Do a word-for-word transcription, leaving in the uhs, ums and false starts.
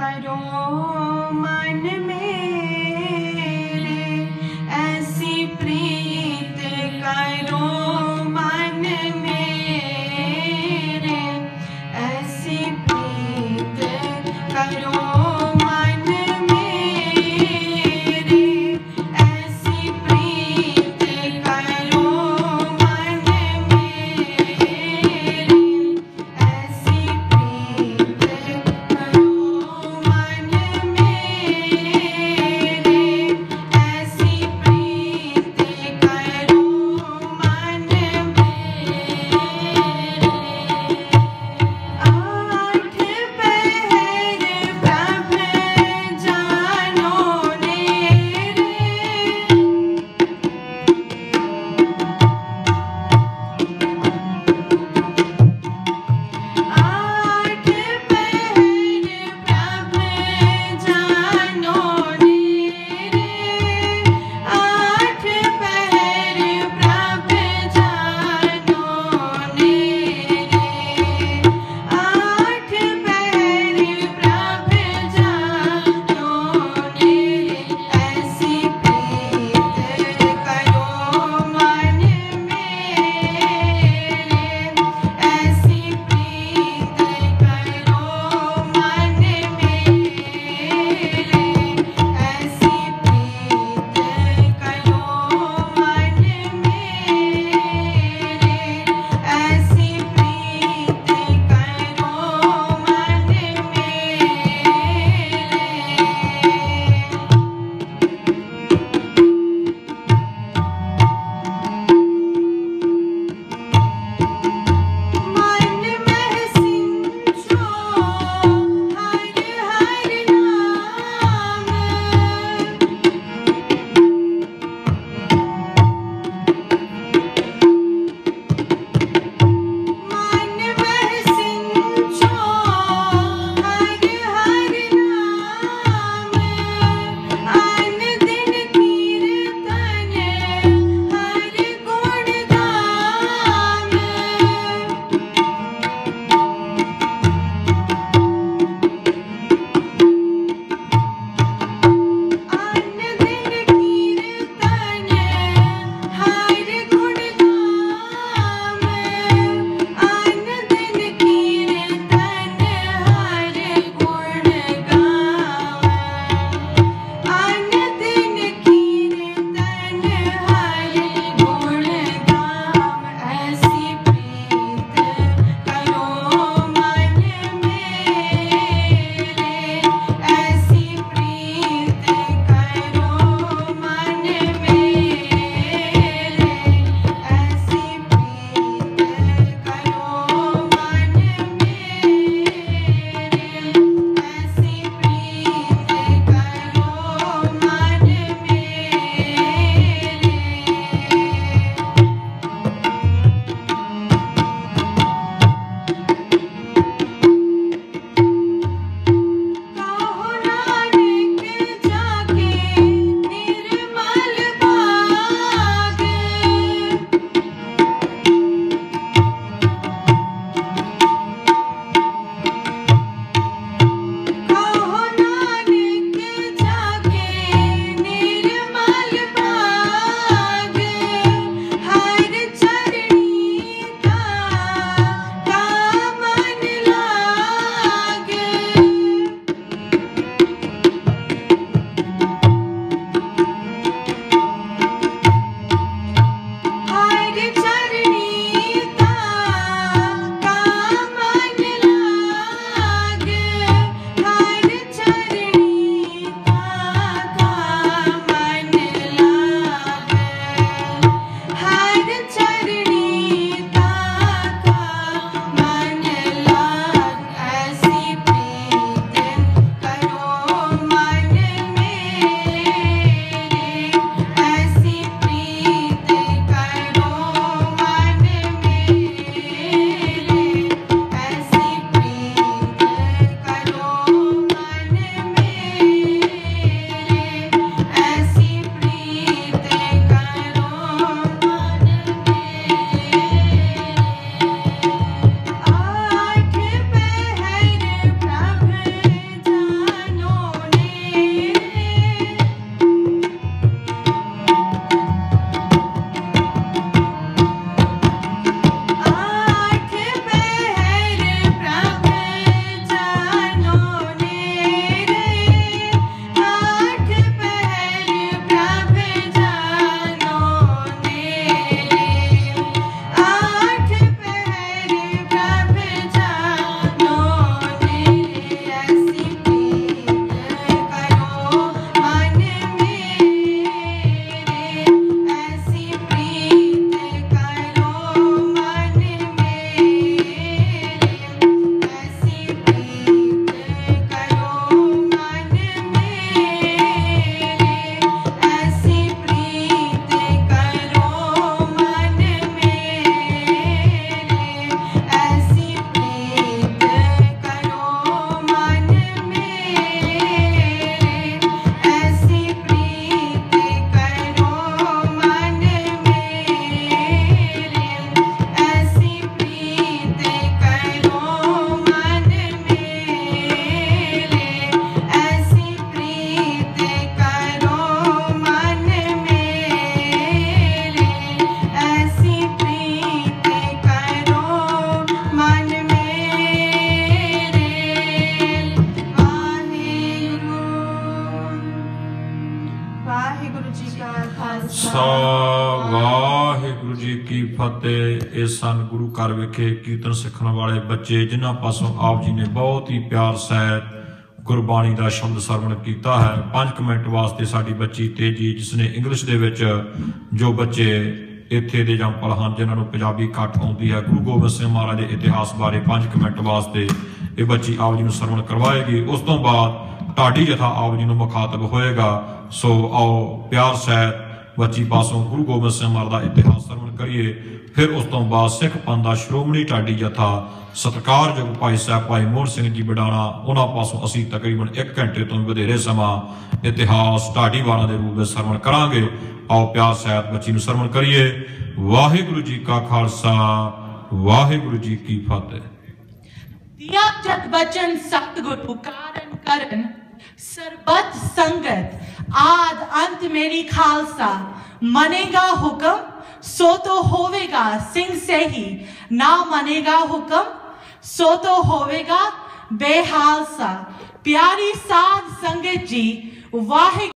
करो मन मेरे, ऐसी प्रीत करो मन मेरे, ऐसी प्रीत करो मन मेरे, ऐसी प्रीत करो मन मेरे, ऐसी प्रीत करो मन मेरे, ਖਾਲਸਾ ਵਾਹਿਗੁਰੂ ਜੀ ਕੀ ਫਤਿਹ। ਇਹ ਸਨ ਗੁਰੂ ਘਰ ਵਿਖੇ ਕੀਰਤਨ ਸਿੱਖਣ ਵਾਲੇ ਬੱਚੇ, ਜਿਨ੍ਹਾਂ ਪਾਸੋਂ ਆਪ ਜੀ ਨੇ ਬਹੁਤ ਹੀ ਪਿਆਰ ਸਹਿਤ ਗੁਰਬਾਣੀ ਦਾ ਸ਼ਬਦ ਸਰਵਣ ਕੀਤਾ ਹੈ। ਪੰਜ ਮਿੰਟ ਵਾਸਤੇ ਸਾਡੀ ਬੱਚੀ ਤੇਜੀ, ਜਿਸਨੇ ਇੰਗਲਿਸ਼ ਦੇ ਵਿੱਚ, ਜੋ ਬੱਚੇ ਇੱਥੇ ਦੇ ਜੰਪਲ ਹਨ ਜਿਨ੍ਹਾਂ ਨੂੰ ਪੰਜਾਬੀ ਘੱਟ ਆਉਂਦੀ ਹੈ, ਗੁਰੂ ਗੋਬਿੰਦ ਸਿੰਘ ਮਹਾਰਾਜ ਦੇ ਇਤਿਹਾਸ ਬਾਰੇ ਪੰਜ ਮਿੰਟ ਵਾਸਤੇ ਇਹ ਬੱਚੀ ਆਪ ਜੀ ਨੂੰ ਸਰਵਣ ਕਰਵਾਏਗੀ। ਉਸ ਤੋਂ ਬਾਅਦ ਢਾਡੀ ਜਥਾ ਆਪ ਜੀ ਨੂੰ ਮੁਖਾਤਬ ਹੋਏਗਾ। ਸੋ ਆਓ ਪਿਆਰ ਸਹਿਤ ਬੱਚੀ ਪਾਸੋਂ ਗੁਰੂ ਗੋਬਿੰਦ ਸਿੰਘ ਮਹਾਰਾਜ ਦਾ ਇਤਿਹਾਸ ਸਰਵਣ ਕਰੀਏ। ਫਿਰ ਉਸ ਤੋਂ ਬਾਅਦ ਸਿੱਖ ਪੰਥ ਦਾ ਸ਼੍ਰੋਮਣੀ ਢਾਡੀ ਜਥਾ ਸਤਿਕਾਰਯੋਗ ਭਾਈ ਸਾਹਿਬ ਭਾਈ ਮੋਹਨ ਸਿੰਘ ਜੀ ਬਡਾਣਾ, ਉਹਨਾਂ ਪਾਸੋਂ ਅਸੀਂ ਤਕਰੀਬਨ ਇੱਕ ਘੰਟੇ ਤੋਂ ਵਧੇਰੇ ਸਮਾਂ ਇਤਿਹਾਸ ਢਾਡੀ ਵਾਲਾਂ ਦੇ ਰੂਪ ਵਿੱਚ ਸਰਵਣ ਕਰਾਂਗੇ। ਆਓ ਪਿਆਰ ਸਹਿਤ ਬੱਚੀ ਨੂੰ ਸਰਵਣ ਕਰੀਏ। ਵਾਹਿਗੁਰੂ ਜੀ ਕਾ ਖਾਲਸਾ ਵਾਹਿਗੁਰੂ ਜੀ ਕੀ ਫਤਿਹ। दिया जग बचन सतगुरु कारण करन सरबत संगत आद अंत मेरी खालसा। मनेगा हुक्म सो तो होवेगा सिंह से ही, ना मनेगा हुक्म सो तो होवेगा बेहालसा। प्यारी साध संगत जी वाहे